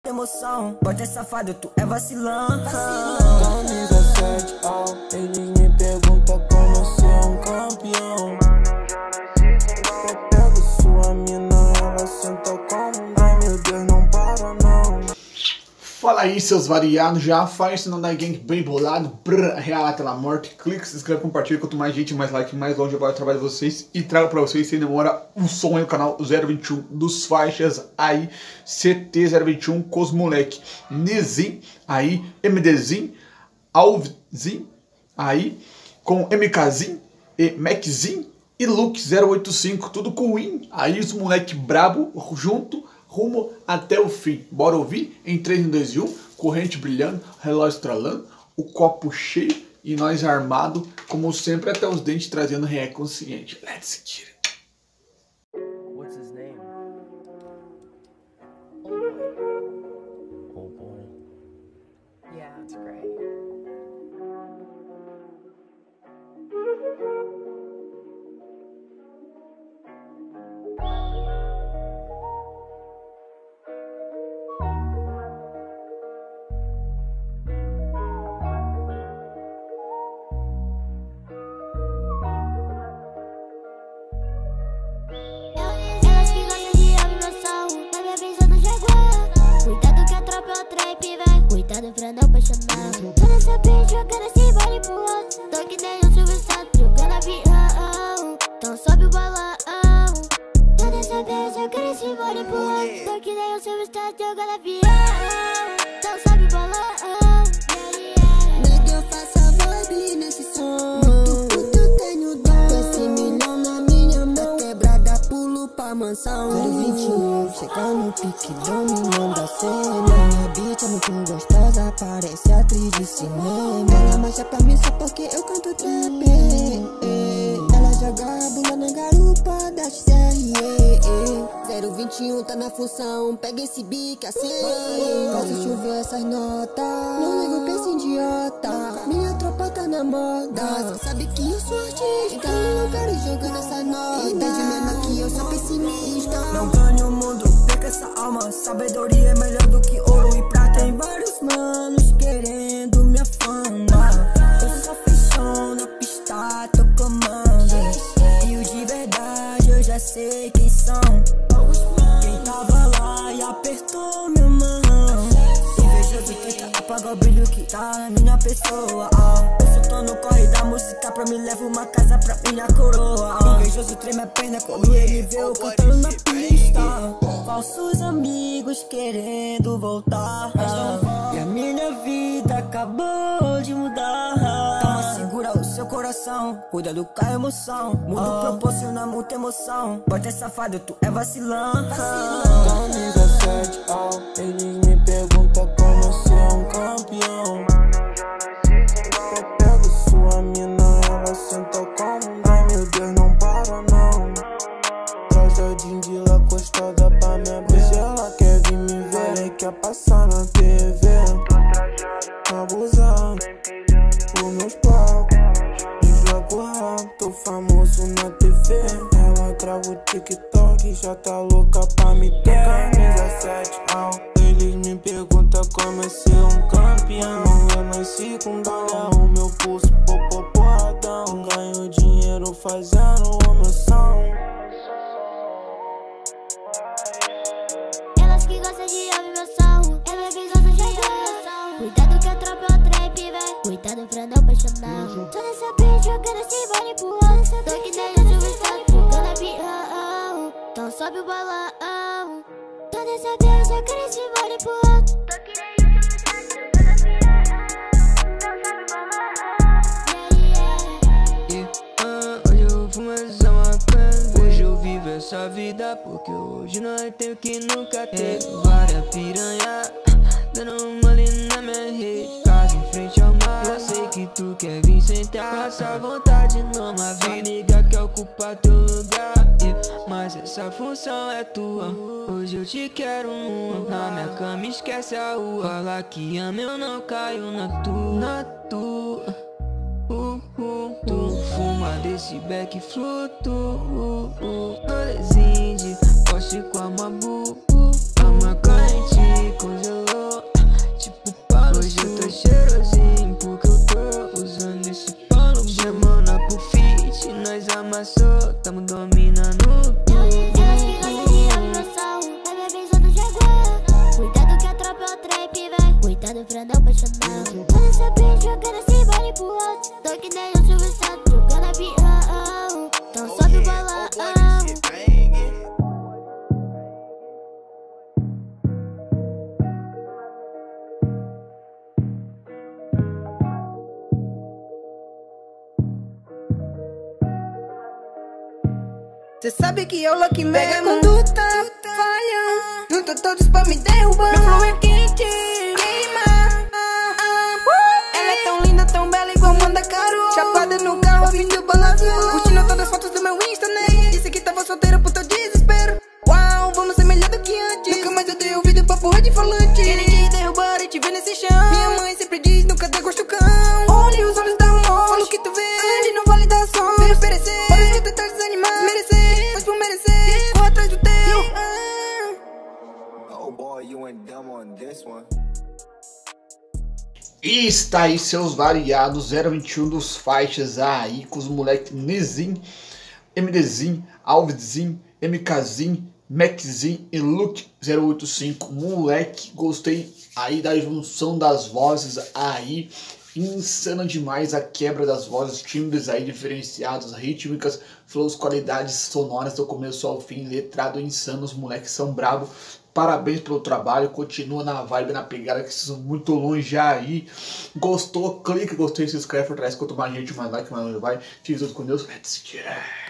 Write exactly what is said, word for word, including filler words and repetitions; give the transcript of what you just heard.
Emoção, bota é safado, tu é vacilão. Camisa sete, ó, eles me perguntam como eu sou um campeão. Eu pego sua mina, ela senta como. Ai meu Deus, não para não. Fala aí, seus variados, já faz se não dá gang bem bolado, brrr, real aquela morte, clique, se inscreve, compartilha, quanto mais gente, mais like, mais longe vai o trabalho de vocês e trago pra vocês, sem demora, o som aí no canal zero vinte e um dos faixas aí, C T zero vinte e um com os moleque, Nizim, aí, MDzinho, Alvzinho, aí, com MKzinho e Maczinho e Luke zero oito cinco, tudo com Win, aí os moleque brabo, junto, rumo até o fim. Bora ouvir? Em três, dois e um, corrente brilhando, relógio estralando, o copo cheio e nós armado, como sempre, até os dentes trazendo ré consciente. Let's get it. What's his name? Oh boy. Yeah, it's great. Cuidado pra não apaixonar. Toda essa bitch jogando esse vale pro outro. Tô que nem o Silvio Santos jogando avião. Então sobe o balão. Toda essa bitch jogando esse vale pro outro. Tô que nem o Silvio Santos jogando avião. Então sobe o balão. Nega, eu faço a vibe nesse som. Muito puto eu tenho dom. Esse milhão na minha mão. É quebrada, pulo pra mansão. zero vinte e um, chega no pique, dominando a cena. É muito gostosa, parece atriz de cinema. Ela marcha pra mim só porque eu canto trap. Ela joga a bunda na garupa da X R E. zero vinte e um tá na função, pega esse bico assim. Faço chover essas notas, não ligo pra esse idiota. Minha tropa tá na moda, cê sabe que eu sou artista. Então eu não quero ir jogando essa nota. Entende mesmo que eu sou pessimista. Não ganho o mundo, perca essa alma. Sabedoria é melhor do que ouro e prata. Tem vários manos querendo minha fama. Eu só fechou na pista, tô comando. E os de verdade eu já sei quem são. Quem tava lá e apertou minha mão. Invejoso tenta apagar o brilho que tá na minha pessoa. Eu só tô no corre da música pra me levar uma casa pra minha coroa. Invejoso treme a perna quando ele vê eu cantando na pista. Falsos amigos querendo voltar. E a minha vida acabou de mudar. Calma, segura o seu coração, cuida do com a emoção. Mundo proporciona muita emoção. Bota é safado, tu é vacilão. Camisa sete, ó, eles me perguntam como eu sou um campeão. Eu pego sua mina, ela senta como. Ai meu Deus, não para não. Traz a dindila gostosa pra minha vez. Ela quer vir me ver, quer passar na T V. Abusando por meus papos. Me jogo rápido, tô famoso na T V. Ela grava o TikTok, já tá louca pra me ter. Camisa sete, ó, eles me perguntam como é ser um campeão. Eu nasci com dólar, o meu pulso popô porradão. Ganho dinheiro fazendo o meu som. Elas que gostam de ouvir meu som, elas que gostam de ouvir meu som. Cuidado que a tropa é o trap, véi. Cuidado pra não apaixonar. Toda essa bitch jogando esse vale pro outro. Tô que nem o Silvio Santos jogando avião. Então sobe o balão. Toda essa bitch jogando esse vale pro outro. Tô que nem o Silvio Santos jogando avião. Então sobe o balão. Yeah, uh, hoje eu fumo essa maconha. Hoje eu vivo essa vida porque hoje nós temos que nunca ter. Várias piranha dando mole na minha rede. Casa em frente ao mar. Eu sei que tu quer vir sentar. Passa vontade numa vida que ocupa teu lugar. Yeah, mas essa função é tua. Hoje eu te quero numa. Na minha cama esquece a rua. Fala que ama, eu não caio na tua. Na tua. Uh, uh, tu fuma desse beck fluto. Uh, uh, Rolezinho de poste com a Mabu. Uh, a maconha te congelou. Cê sabe que eu louco mesmo. Pega a conduta, falham. Junta todos pra me derrubar. Meu flow é quente, queima. Ela é tão linda, tão bela, igual Manda Caro. Chapada no carro, ouvindo bola azul. Curtindo todas as fotos do meu Insta, né? Disse que tava solteira pro teu desespero. Uau, vamos ser melhor do que antes. Nunca mais eu dei ouvido pra porra de falante. Querem te derrubar e te ver nesse chão. Minha mãe sempre diz, nunca dê gosto cão. Olhe os olhos da mão, fala o que tu vê. Ali no vale da som, vem oferecer. Para de tentar desanimar, merecer, mas por merecer, corra atrás do teu. Oh boy, you went dumb on this one. E está aí seus variados zero vinte e um dos faixas aí com os moleques Nezin, MDzin, Alvidzin, MKzin, Maxzin e Luke zero oito cinco. Moleque, gostei aí da junção das vozes aí. Insana demais a quebra das vozes, timbres aí diferenciados, rítmicas, flows, qualidades sonoras do começo ao fim, letrado insano, os moleques são bravos. Parabéns pelo trabalho, continua na vibe, na pegada, que vocês são muito longe aí. Gostou? Clique, gostei, se inscreve, fortalece quanto mais gente, mais like, mais longe vai. Tive tudo com Deus, let's get it.